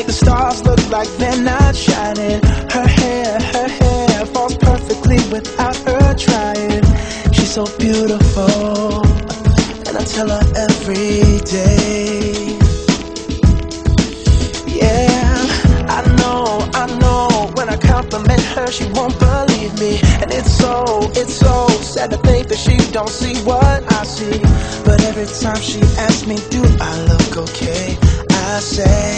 make the stars look like they're not shining. Her hair falls perfectly without her trying. She's so beautiful, and I tell her every day. Yeah, I know, when I compliment her, she won't believe me. And it's so sad to think that she don't see what I see. But every time she asks me, do I look okay, I say